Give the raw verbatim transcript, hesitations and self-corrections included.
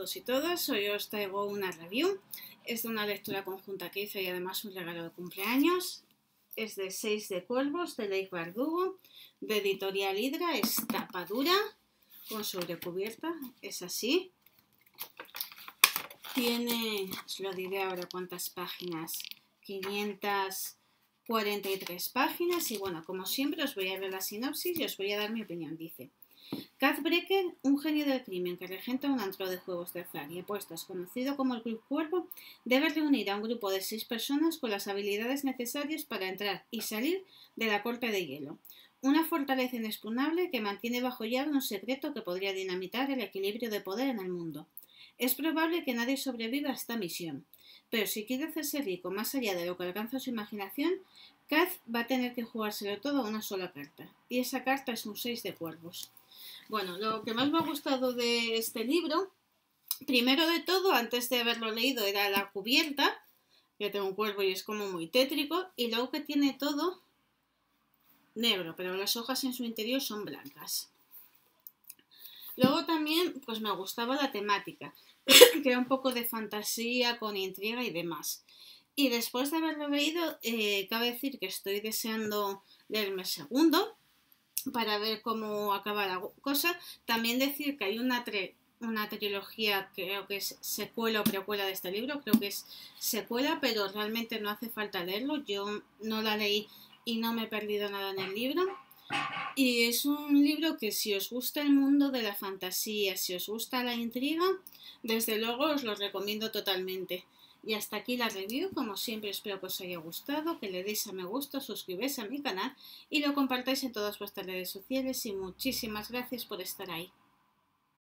todos y todas, hoy os traigo una review, es de una lectura conjunta que hice y además un regalo de cumpleaños, es de Seis de Cuervos de Leigh Bardugo, de Editorial Hydra, es tapa dura, con sobrecubierta, es así, tiene, os lo diré ahora cuántas páginas, quinientas cuarenta y tres páginas y bueno, como siempre os voy a leer la sinopsis y os voy a dar mi opinión, dice... Kaz Brekker, un genio del crimen que regenta un antro de juegos de azar y apuestas conocido como el Club Cuervo, debe reunir a un grupo de seis personas con las habilidades necesarias para entrar y salir de la Corte de Hielo, una fortaleza inexpugnable que mantiene bajo llave un secreto que podría dinamitar el equilibrio de poder en el mundo. Es probable que nadie sobreviva a esta misión, pero si quiere hacerse rico más allá de lo que alcanza su imaginación, Kaz va a tener que jugárselo todo a una sola carta, y esa carta es un seis de cuervos. Bueno, lo que más me ha gustado de este libro, primero de todo, antes de haberlo leído, era la cubierta, que tengo un cuervo y es como muy tétrico, y luego que tiene todo negro, pero las hojas en su interior son blancas. Luego también, pues me gustaba la temática, que era un poco de fantasía, con intriga y demás. Y después de haberlo leído, eh, cabe decir que estoy deseando leerme el segundo, para ver cómo acaba la cosa. También decir que hay una, una trilogía, creo que es secuela o precuela de este libro, creo que es secuela, pero realmente no hace falta leerlo, yo no la leí y no me he perdido nada en el libro. Y es un libro que si os gusta el mundo de la fantasía, si os gusta la intriga, desde luego os lo recomiendo totalmente. Y hasta aquí la review, como siempre espero que os haya gustado, que le deis a me gusta, suscribáis a mi canal y lo compartáis en todas vuestras redes sociales y muchísimas gracias por estar ahí.